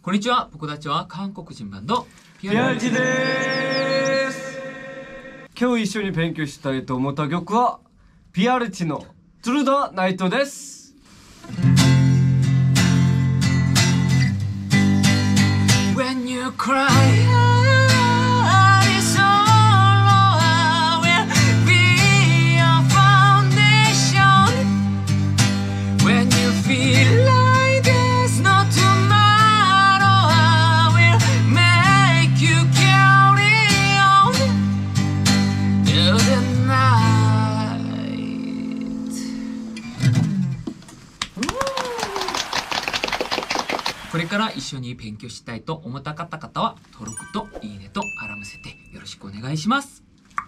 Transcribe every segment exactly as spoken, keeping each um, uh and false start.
こんにちは、僕たちは韓国人バンドピアルティです。今日一緒に勉強したいと思った曲はピアルティのトゥルダナイトです。 When you cryこれから一緒に勉強したいと思った方々は登録といいねとアラーム設定よろしくお願いします。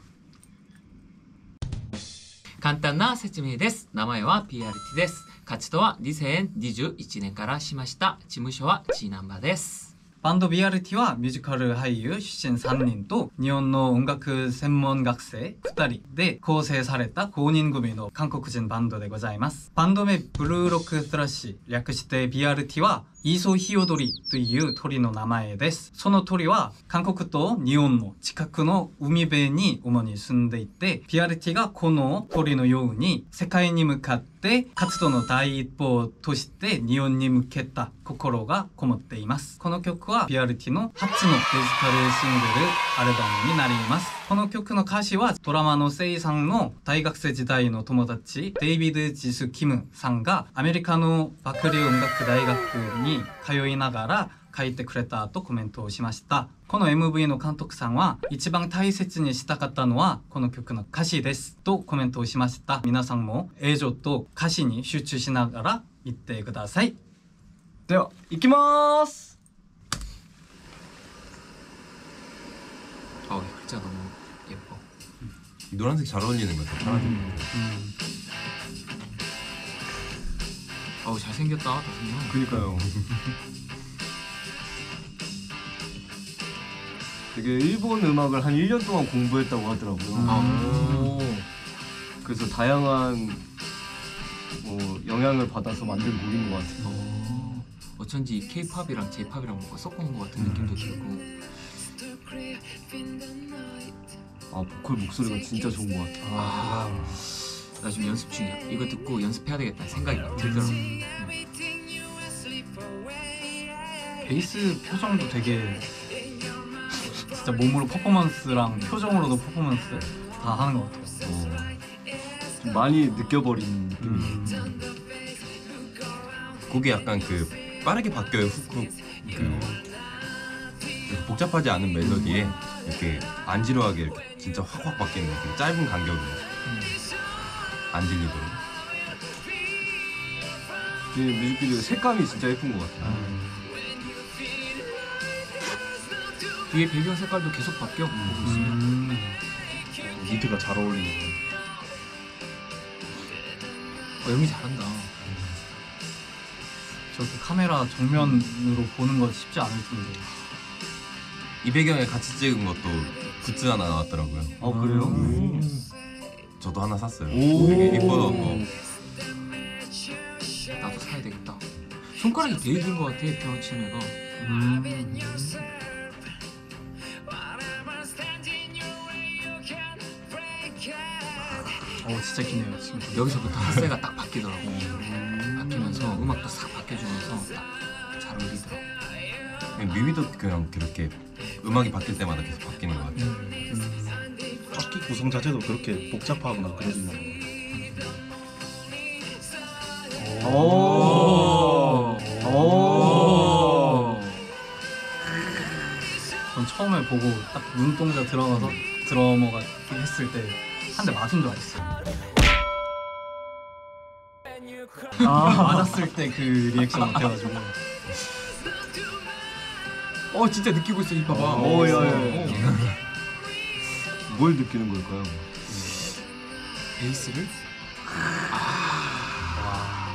簡単な説明です。名前は ピーアールティー です。活動はにせんにじゅういちねんからしました。事務所は G ナンバーです。 バンド ピーアールティー はミュージカル俳優出身さんにんと日本の音楽専門学生ふたりで構成されたごにん組の韓国人バンドでございます。バンド名ブルーロックスラッシュ、略して ピーアールティー はイソヒヨドリという鳥の名前です。その鳥は韓国と日本の近くの海辺に主に住んでいて、ピーアールティー がこの鳥のように世界に向かって活動の第一歩として日本に向けた心がこもっています。この曲は ピーアールティー の初のデジタルシングルアルバムになります。この曲の歌詞はドラマのセイさんの大学生時代の友達デイビッド・ジス・キムさんがアメリカのバークリー音楽大学に通いながら書いてくれたとコメントをしました。この エムブイ の監督さんは一番大切にしたかったのはこの曲の歌詞ですとコメントをしました。皆さんも映像と歌詞に集中しながら見てください。 では行きまーす。 아 글자 너무 예뻐. 노란색 잘 어울리는 것 같아. 파란색. 음. 음. 어우 잘생겼다 다승이. 그니까요. 되게 일본 음악을 한 일 년 동안 공부했다고 하더라고요. 음. 그래서 다양한 뭐 영향을 받아서 만든 곡인 것 같아요. 어. 어쩐지 K-팝이랑 J-팝이랑 뭔가 섞어놓은 것 같은 음. 느낌도 들고. 아 보컬 목소리가 진짜 좋은 것 같아. 아, 나 지금 연습 중이야. 이거 듣고 연습해야 되겠다는 생각이 막 들더라고. 음. 베이스 표정도 되게 진짜 몸으로 퍼포먼스랑 표정으로도 퍼포먼스 다 하는 것 같아요. 어, 좀 많이 느껴버린 느낌이. 음. 곡이 약간 그 빠르게 바뀌어요. 훅훅. 그 복잡하지 않은 멜로디에 이렇게 안 지루하게 이렇게 진짜 확확 바뀌는 거. 짧은 간격으로 음. 안 질리도록. 이 뮤직비디오 색감이 진짜 예쁜 것 같아요. 음. 뒤에 배경 색깔도 계속 바뀌어 보고 있으면 음. 니트가 잘 어울리는 거. 어, 영희 잘한다. 저렇게 카메라 정면으로 보는 거 쉽지 않을 텐데. 이 배경에 같이 찍은 것도 굿즈 하나 나왔더라고요. 아 그래요? 음. 저도 하나 샀어요. 되게 이뻐갖고. 나도 사야 되겠다. 손가락이 되게 긴 것 같아. 피아노 치는 애가. 음. 어 진짜 기네요. 진짜. 여기서부터 핫세가 딱 바뀌더라고. 음. 바뀌면서 음악도 싹 바뀌어주면서 딱 잘 어울리더라고. 뮤비도 그냥 그렇게 음악이 바뀔 때마다 계속 바뀌는 것 같아요. 음. 음. 악기 구성 자체도 그렇게 복잡하거나 그러진 않아요. 오. 오. 전 처음에 보고 딱 눈동자 들어가서 드러머가 했을 때 한 대 맞은 줄 알았어요. 아 맞았을 때 그 리액션 같아가지고. 어 진짜 느끼고 있어. 이 봐봐. 오야야. 뭘 느끼는 걸까요? 베이스를? 아.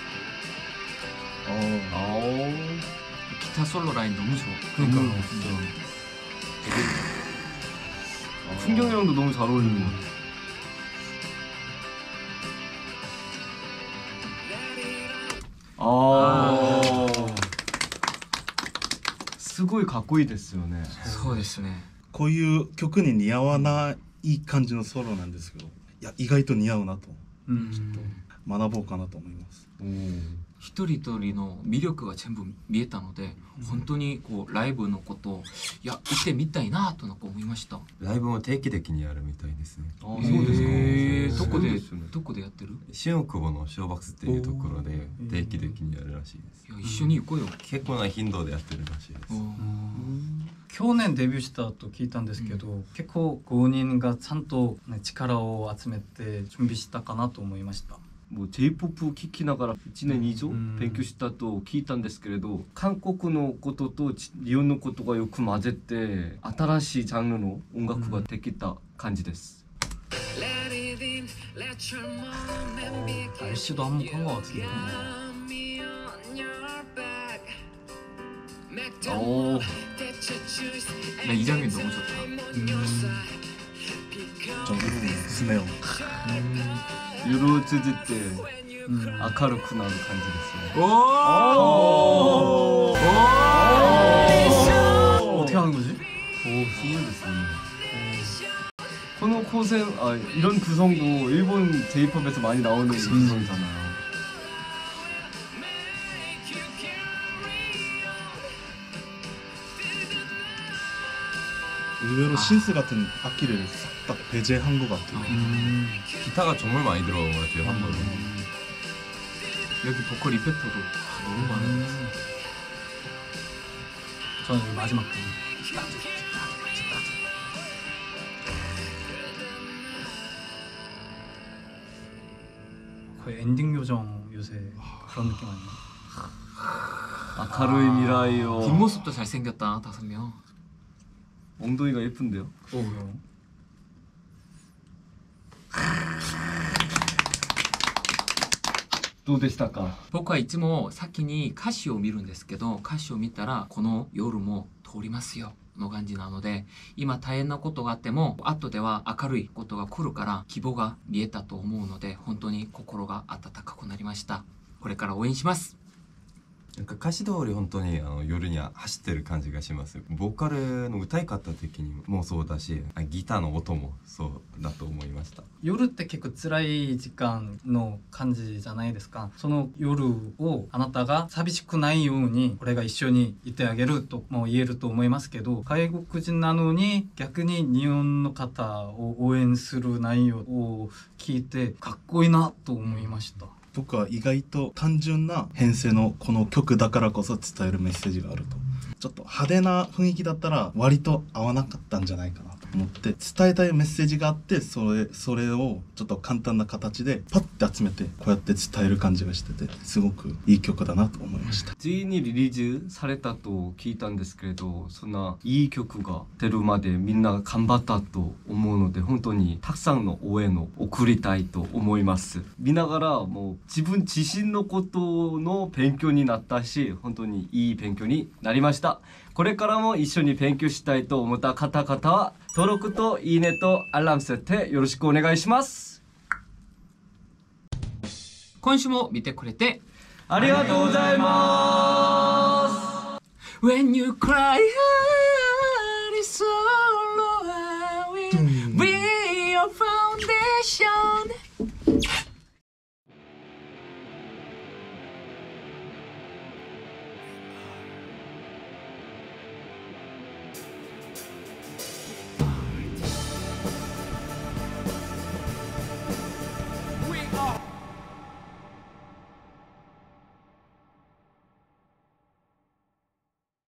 어. 어. 기타 솔로 라인 너무 좋아. 그러니까 음, 진짜. 되게 어. 풍경이랑도 너무 잘 어울리는 것 같아. 아. すごいかっこいいですよね。 そうですね。 こういう曲に似合わない感じのソロなんですけど、いや意外と似合うなとうん学ぼうかなと思います。 一人一人の魅力が全部見えたので、本当にこうライブのことをいや行ってみたいなとなんか思いました。 ライブも定期的にやるみたいですね。 あ、そうですか。 へーどこでそうですよねどこでやってる？ 新大久保のショーバックスっていうところで定期的にやるらしいです。 いや一緒に行こうよ。 結構な頻度でやってるらしいです。 去年デビューしたと聞いたんですけど、結構ごにんがちゃんと、ね、力を集めて準備したかなと思いました。 もう J-ポップ を聴きながらいちねん以上勉強したと聞いたんですけれど、韓国のことと日本のことがよく混ぜて新しいジャンルの音楽ができた感じです。 날씨도 한번 간 것 같은데. 오. 나 이 장면 너무 좋다. 저 부분 스네요. 유로 즈지 때 음. 明るくなる感じですね。 오! 오! 어떻게 하는 거지? 오, 스물ですね。 この構成、아 이런 구성도 일본 J-팝에서 많이 나오는 구성이잖아요. 의외로 신스 같은 악기를 싹 딱 배제한 것 같아요. 음. 기타가 정말 많이 들어간 것 같아요 한 번에. 여기 보컬 이펙터도 너무 많아요. 저는 여기 마지막 분. 거의 엔딩 요정 요새 그런 느낌 아니에요? 明るい未来を 뒷모습도 잘생겼다 다섯 명. 엉덩이가 예쁜데요? 오요. どうでしたか？ 僕はいつも先に歌詞を見るんですけど、歌詞を見たらこの夜も通りますよの感じなので、今大変なことがあっても後では明るいことが来るから希望が見えたと思うので、本当に心が温かくなりました。これから応援します。 なんか歌詞通り本当にあの夜には走ってる感じがします。ボーカルの歌い方的にもそうだし、ギターの音もそうだと思いました。 夜って結構辛い時間の感じじゃないですか。その夜をあなたが寂しくないように俺が一緒にいてあげるとも言えると思いますけど、外国人なのに逆に日本の方を応援する内容を聞いてかっこいいなと思いました。 僕は意外と単純な編成のこの曲だからこそ伝えるメッセージがあると。ちょっと派手な雰囲気だったら割と合わなかったんじゃないかなと思って、伝えたいメッセージがあって、それそれをちょっと簡単な形でパッて集めてこうやって伝える感じがしてて、すごくいい曲だなと思いました。 J にリリースされたと聞いたんですけれど、そんないい曲が出るまでみんな頑張ったと思うので、本当にたくさんの応援を送りたいと思います。見ながらもう自分自身のことの勉強になったし、本当にいい勉強になりました。これからも一緒に勉強したいと思った方々は登録といいねとアラーム設定よろしくお願いします。 今週も見てくれてありがとうございます。 When you cry, heart is so